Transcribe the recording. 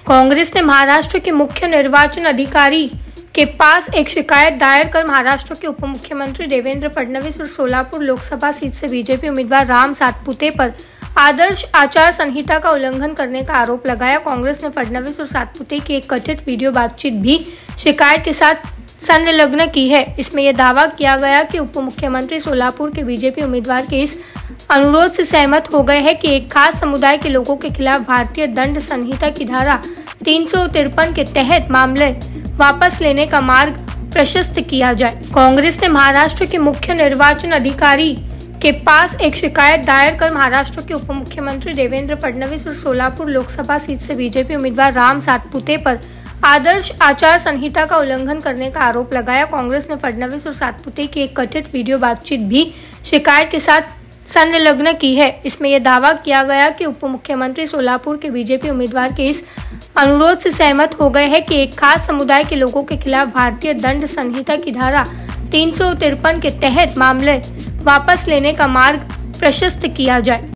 कांग्रेस ने महाराष्ट्र के मुख्य निर्वाचन अधिकारी के पास एक शिकायत दायर कर महाराष्ट्र के उप मुख्यमंत्री देवेंद्र फडणवीस और सोलापुर लोकसभा सीट से बीजेपी उम्मीदवार राम सातपुते पर आदर्श आचार संहिता का उल्लंघन करने का आरोप लगाया। कांग्रेस ने फडणवीस और सातपुते की एक कथित वीडियो बातचीत भी शिकायत के साथ संलग्न की है। इसमें यह दावा किया गया कि उप मुख्यमंत्री सोलापुर के बीजेपी उम्मीदवार के इस अनुरोध से सहमत हो गए हैं कि एक खास समुदाय के लोगों के खिलाफ भारतीय दंड संहिता की धारा 353 के तहत मामले वापस लेने का मार्ग प्रशस्त किया जाए। कांग्रेस ने महाराष्ट्र के मुख्य निर्वाचन अधिकारी के पास एक शिकायत दायर कर महाराष्ट्र के उप मुख्यमंत्री देवेंद्र फडणवीस और सोलापुर लोकसभा सीट से बीजेपी उम्मीदवार राम सातपुते पर आदर्श आचार संहिता का उल्लंघन करने का आरोप लगाया। कांग्रेस ने फडणवीस और सातपुते की एक कथित वीडियो बातचीत भी शिकायत के साथ संलग्न की है। इसमें यह दावा किया गया कि उप मुख्यमंत्री सोलापुर के बीजेपी उम्मीदवार के इस अनुरोध से सहमत हो गए हैं कि एक खास समुदाय के लोगों के खिलाफ भारतीय दंड संहिता की धारा 353 के तहत मामले वापस लेने का मार्ग प्रशस्त किया जाए।